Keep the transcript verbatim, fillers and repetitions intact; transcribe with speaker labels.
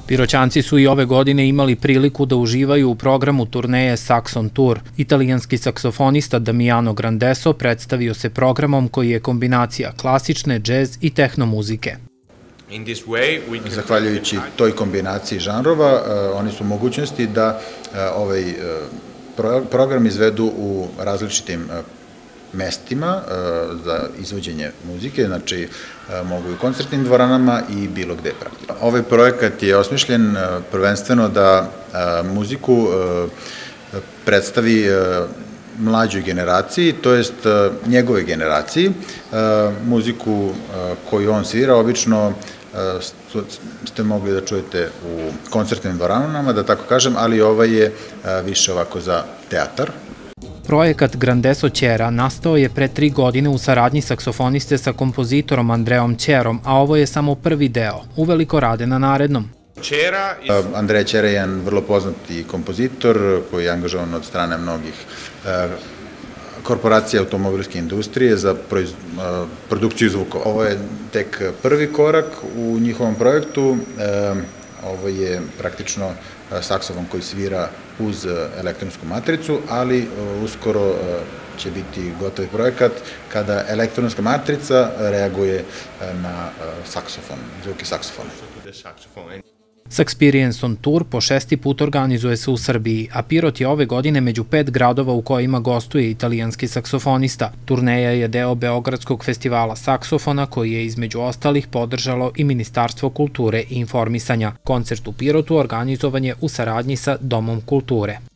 Speaker 1: Piroćanci su i ove godine imali priliku da uživaju u programu turneje Saxon Tour. Italijanski saksofonista Damiano Grandeso predstavio se programom koji je kombinacija klasične, džez i tehno muzike.
Speaker 2: Zahvaljujući toj kombinaciji žanrova, oni su u mogućnosti da ovaj program izvedu u različitim mestima za izvođenje muzike, znači mogu i u koncertnim dvoranama i bilo gde praktično. Ovaj projekat je osmišljen prvenstveno da muziku predstavi mlađoj generaciji, to jest njegove generaciji. Muziku koju on svira obično ste mogli da čujete u koncertnim dvoranama, da tako kažem, ali ovaj je više ovako za teatar.
Speaker 1: Projekat Grandeso Ćera nastao je pre tri godine u saradnji saksofoniste sa kompozitorom Andreom Ćerom, a ovo je samo prvi deo. Uveliko rade na narednom.
Speaker 2: Andrea Ćera je jedan vrlo poznati kompozitor koji je angažovan od strane mnogih korporacija automobilske industrije za produkciju zvukova. Ovo je tek prvi korak u njihovom projektu. Ovo je praktično saksofon koji svira uz elektronsku matricu, ali uskoro će biti gotovi projekat kada elektronska matrica reaguje na saksofon, zvuke saksofona.
Speaker 1: Saxperience on Tour po šesti put organizuje se u Srbiji, a Pirot je ove godine među pet gradova u kojima gostuje italijanski saksofonista. Turneja je deo Beogradskog festivala saksofona koji je između ostalih podržalo i Ministarstvo kulture i informisanja. Koncert u Pirotu organizovan je u saradnji sa Domom kulture.